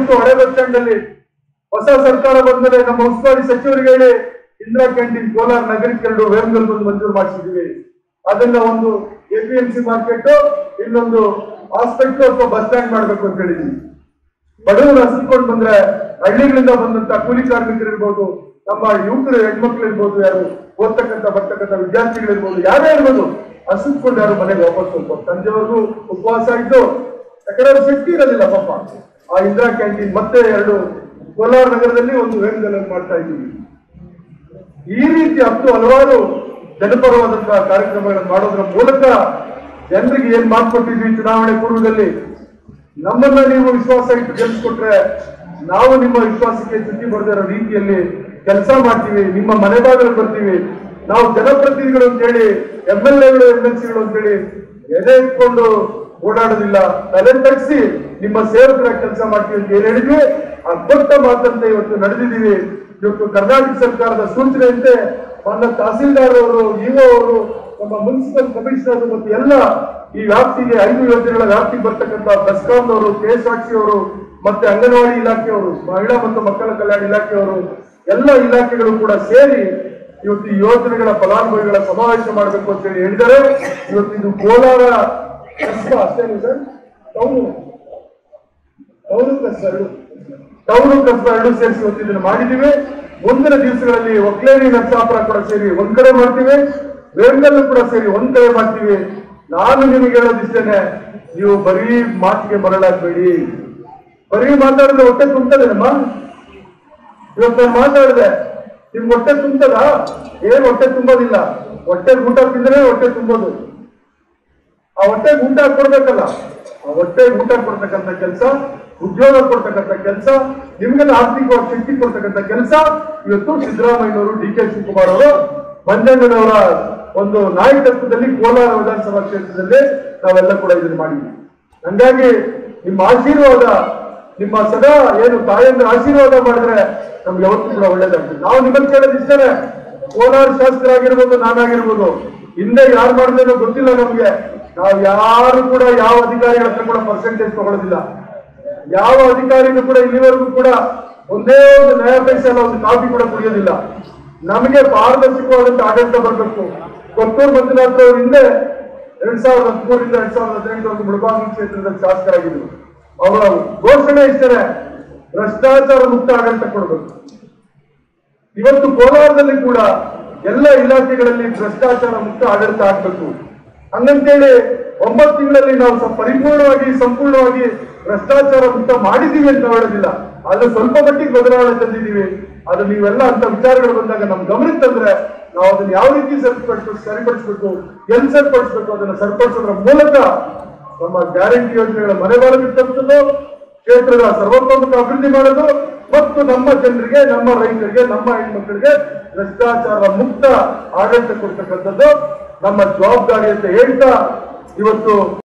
ಇವತ್ತು ಹಳೆ bus stand ಅಲ್ಲಿ ಹೊಸ ಸರ್ಕಾರ ಬಂದ್ಮೇಲೆ ನಮ್ಮ ಉಸ್ತುವಾರಿ ಸಚಿವರಿಗೆ ಹೇಳಿ ಇಂದಿರಾ ಕ್ಯಾಂಟೀನ್ ಕೋಲಾರ ನಗರಕ್ಕೆ 2 ವೇಮ್ಗಲ್ ಬಂದು ಮಂಜೂರು ಮಾಡಿಸಿದ್ದೀವಿ. ಅದನ್ನ ಒಂದು APMC ಮಾರ್ಕೆಟ್, ಇನ್ನೊಂದು ಹಾಸ್ಪಿಟಲ್ ಅಥವಾ ಬಸ್ ಸ್ಟ್ಯಾಂಡ್ ಮಾಡ್ಬೇಕು ಅಂತ ಹೇಳಿದ್ವಿ. ಬಡವರು ಹಸಿದ್ಕೊಂಡು ಬಂದ್ರೆ ಹಳ್ಳಿಗಳಿಂದ ಬಂದಂತ ಕೂಲಿ ಕಾರ್ಮಿಕರು ಇರ್ಬೋದು, ನಮ್ಮ ಯುವಕರು ಹೆಣ್ಮಕ್ಳು ಇರ್ಬೋದು, ಯಾರು ಬರ್ತಕ್ಕಂಥ ವಿದ್ಯಾರ್ಥಿಗಳಿರ್ಬೋದು, ಯಾರೇ ಇರ್ಬೋದು, ಹಸಿದ್ಕೊಂಡು ಯಾರು ಮನೆಗೆ ವಾಪಸ್ ಹೋಗ್ಬೋದು. ಸಂಜೆವರೆಗೂ ಉಪವಾಸ ಇದ್ದು, ಯಾಕಂದ್ರೆ ಅವ್ರ ಶಕ್ತಿ ಇರೋದಿಲ್ಲ ಪಾಪ. ಆ ಇಂದಿರಾ ಕ್ಯಾಂಟೀನ್ ಮತ್ತೆ 2 ಕೋಲಾರ ನಗರದಲ್ಲಿ ಒಂದು ವೇಮ್ಗಲ್ ಮಾಡ್ತಾ ಇದ್ದೀವಿ. ಈ ರೀತಿ ಹಲವಾರು ಜನಪರವಾದಂತಹ ಕಾರ್ಯಕ್ರಮಗಳನ್ನು ಮಾಡೋದ್ರ ಮೂಲಕ ಜನರಿಗೆ ಏನ್ ಮಾಡ್ಕೊಟ್ಟಿದ್ವಿ ಚುನಾವಣೆ ಪೂರ್ವದಲ್ಲಿ, ನಮ್ಮನ್ನ ನೀವು ವಿಶ್ವಾಸ ಇಟ್ಟು ಗೆಲ್ಸ್ಕೊಟ್ರೆ ನಾವು ನಿಮ್ಮ ವಿಶ್ವಾಸಕ್ಕೆ ಚ್ಯುತಿ ಬರೆದಿರೋ ರೀತಿಯಲ್ಲಿ ಕೆಲಸ ಮಾಡ್ತೀವಿ, ನಿಮ್ಮ ಮನೆ ಬಾಗಿಲು ಬರ್ತೀವಿ. ನಾವು ಜನಪ್ರತಿನಿಧಿಗಳು ಅಂತೇಳಿ MLAಗಳು MLCಗಳು ಅಂತೇಳಿ ಎದೆ ಇಟ್ಕೊಂಡು ಓಡಾಡೋದಿಲ್ಲ, ತಲೆ ತಗ್ಸಿ ನಿಮ್ಮ ಸೇವಕರ ಕೆಲಸ ಮಾಡ್ತೀವಿ ಅಂತ ಏನ್ ಹೇಳಿದ್ವಿ, ಆ ಕೊಟ್ಟ ಮಾತಂತೆ ಇವತ್ತು ನಡೆದಿದ್ದೀವಿ. ಇವತ್ತು ಕರ್ನಾಟಕ ಸರ್ಕಾರದ ಸೂಚನೆಯಂತೆ ನನ್ನ ತಹಸೀಲ್ದಾರ್ ಅವರು, ಇಒ ಅವರು, ನಮ್ಮ ಮುನ್ಸಿಪಲ್ ಕಮಿಷನರ್ ಮತ್ತು ಎಲ್ಲ ಈ ವ್ಯಾಪ್ತಿಗೆ 5 ಯೋಜನೆಗಳ ವ್ಯಾಪ್ತಿಗೆ ಬರ್ತಕ್ಕಂಥ ಬೆಸ್ಕಾಂನವರು, KSRTC ಅವರು, ಮತ್ತೆ ಅಂಗನವಾಡಿ ಇಲಾಖೆಯವರು, ಮಹಿಳಾ ಮತ್ತು ಮಕ್ಕಳ ಕಲ್ಯಾಣ ಇಲಾಖೆಯವರು, ಎಲ್ಲ ಇಲಾಖೆಗಳು ಕೂಡ ಸೇರಿ ಇವತ್ತು ಈ ಯೋಜನೆಗಳ ಫಲಾನುಭವಿಗಳ ಸಮಾವೇಶ ಮಾಡಬೇಕು ಅಂತ ಹೇಳಿ ಹೇಳಿದ್ದಾರೆ. ಇವತ್ತು ಇದು ಕೋಲಾರ ಕಸ್ಬಾ ಅಷ್ಟೇನು ಸರ್, ಟೌನು ಕಸ್ಬಾ 2 ಸೇರಿಸಿ ಇವತ್ತು ಇದನ್ನು ಮಾಡಿದ್ದೀವಿ. ಮುಂದಿನ ದಿವಸಗಳಲ್ಲಿ ಒಕ್ಲೇರಿ ನರಸಾಪುರ ಕೂಡ ಸೇರಿ ಒಂದ್ ಕಡೆ ಮಾಡ್ತೀವಿ, ವೇಮ್ಗಲ್ ಕೂಡ ಸೇರಿ ಒಂದ್ ಕಡೆ ಮಾಡ್ತೀವಿ. ನಾನು ನಿಮಗೆ ಹೇಳೋದಿಷ್ಟೇನೆ, ನೀವು ಬರೀ ಮಾತಿಗೆ ಮರಳಾಗಬೇಡಿ. ಬರೀ ಮಾತಾಡಿದ್ರೆ ಹೊಟ್ಟೆ ತುಂಬತದೇನಮ್ಮ? ಇವತ್ತು ನಾನು ಮಾತಾಡಿದೆ, ನಿಮ್ಗೆ ಹೊಟ್ಟೆ ತುಂಬತದ? ಏನ್ ಹೊಟ್ಟೆ ತುಂಬೋದಿಲ್ಲ. ಹೊಟ್ಟೆ ಊಟ ತಿಂದ್ರೆ ಹೊಟ್ಟೆ ತುಂಬೋದು. ಆ ಹೊಟ್ಟೆಗೆ ಊಟ ಕೊಡ್ಬೇಕಲ್ಲ, ಆ ಹೊಟ್ಟೆಗೆ ಊಟ ಕೊಡ್ತಕ್ಕಂಥ ಕೆಲಸ, ಉದ್ಯೋಗ ಕೊಡ್ತಕ್ಕಂಥ ಕೆಲಸ, ನಿಮ್ಗೆಲ್ಲ ಆರ್ಥಿಕವಾಗಿ ಶಕ್ತಿ ಕೊಡ್ತಕ್ಕಂಥ ಕೆಲಸ ಇವತ್ತು ಸಿದ್ದರಾಮಯ್ಯನವರು, DK ಶಿವಕುಮಾರ್ ಅವರು, ಮಂಜಣ್ಣನವರ ಒಂದು ನಾಯಕತ್ವದಲ್ಲಿ ಕೋಲಾರ ವಿಧಾನಸಭಾ ಕ್ಷೇತ್ರದಲ್ಲಿ ನಾವೆಲ್ಲ ಕೂಡ ಇದನ್ನು ಮಾಡಿದ್ವಿ. ಹಂಗಾಗಿ ನಿಮ್ಮ ಆಶೀರ್ವಾದ, ನಿಮ್ಮ ಸದಾ ಏನು ತಾಯಂದ್ರ ಆಶೀರ್ವಾದ ಮಾಡಿದ್ರೆ ನಮ್ಗೆ ಯಾವತ್ತೂ ಕೂಡ ಒಳ್ಳೇದಾಗ್ತದೆ. ನಾವು ನಿಮ್ಮನ್ನು ಕೇಳೋದಿಷ್ಟೇ, ಕೋಲಾರ ಶಾಸಕರಾಗಿರ್ಬೋದು, ನಾನಾಗಿರ್ಬೋದು, ಹಿಂದೆ ಯಾರು ಮಾಡಿದ್ರೇನೋ ಗೊತ್ತಿಲ್ಲ ನಮ್ಗೆ. ನಾವು ಯಾರು ಕೂಡ ಯಾವ ಅಧಿಕಾರಿಗಳ ಹತ್ರ ಕೂಡ ಪರ್ಸೆಂಟೇಜ್ ತಗೊಳ್ಳೋದಿಲ್ಲ. ಯಾವ ಅಧಿಕಾರಿನೂ ಕೂಡ ಇಲ್ಲಿವರೆಗೂ ಕೂಡ ಒಂದೇ ಒಂದು ನ್ಯಾಯ ಪೈಸೆ ಅಲ್ಲ, ಒಂದು ಕಾಫಿ ಕೂಡ ಕುಡಿಯೋದಿಲ್ಲ. ನಮಗೆ ಪಾರದರ್ಶಕವಾದಂತ ಆಡಳಿತ ಬರಬೇಕು. ಕೊತ್ತೂರು ಮಂಜುನಾಥ್ ಅವರು ಹಿಂದೆ 2013ರಿಂದ 2018 ಮುಳಬಾಗಿಲು ಕ್ಷೇತ್ರದಲ್ಲಿ ಶಾಸಕರಾಗಿದ್ದರು. ಅವರ ಘೋಷಣೆ ಇಷ್ಟೇ, ಭ್ರಷ್ಟಾಚಾರ ಮುಕ್ತ ಆಡಳಿತ ಕೊಡಬೇಕು. ಇವತ್ತು ಕೋಲಾರದಲ್ಲಿ ಕೂಡ ಎಲ್ಲ ಇಲಾಖೆಗಳಲ್ಲಿ ಭ್ರಷ್ಟಾಚಾರ ಮುಕ್ತ ಆಡಳಿತ ಆಗ್ಬೇಕು. ಹಂಗಂತೇಳಿ 9 ತಿಂಗಳಲ್ಲಿ ನಾವು ಪರಿಪೂರ್ಣವಾಗಿ ಸಂಪೂರ್ಣವಾಗಿ ಭ್ರಷ್ಟಾಚಾರ ಮುಕ್ತ ಮಾಡಿದೀವಿ ಅಂತ ಹೇಳೋದಿಲ್ಲ, ಆದ್ರೆ ಸ್ವಲ್ಪ ಮಟ್ಟಿಗೆ ಬದಲಾವಣೆ ತಂದಿದ್ದೀವಿ. ಅದು ನೀವೆಲ್ಲ ಅಂತ ವಿಚಾರಗಳು ಬಂದಾಗ ನಮ್ ಗಮನಕ್ಕೆ ತಂದ್ರೆ ನಾವು ಅದನ್ನ ಯಾವ ರೀತಿ ಸರಿಪಡಿಸಬೇಕು, ಎಲ್ಲಿ ಸರಿಪಡಿಸಬೇಕು, ಅದನ್ನ ಸರಿಪಡಿಸೋದ್ರ ಮೂಲಕ ನಮ್ಮ ಗ್ಯಾರಂಟಿ ಯೋಜನೆಗಳ ಮನೆ ಬಾಗಿಲಿಗೆ ತಲುಪೋದು, ಕ್ಷೇತ್ರದ ಸರ್ವತೋಮುಖ ಅಭಿವೃದ್ಧಿ ಮಾಡೋದು ಮತ್ತು ನಮ್ಮ ಜನರಿಗೆ, ನಮ್ಮ ರೈತರಿಗೆ, ನಮ್ಮ ಹೆಣ್ಮಕ್ಳಿಗೆ ಭ್ರಷ್ಟಾಚಾರ ಮುಕ್ತ ಆಡಳಿತ ಕೊಡ್ತಕ್ಕಂಥದ್ದು ನಮ್ಮ ಜವಾಬ್ದಾರಿ ಅಂತ ಹೇಳ್ತಾ ಇವತ್ತು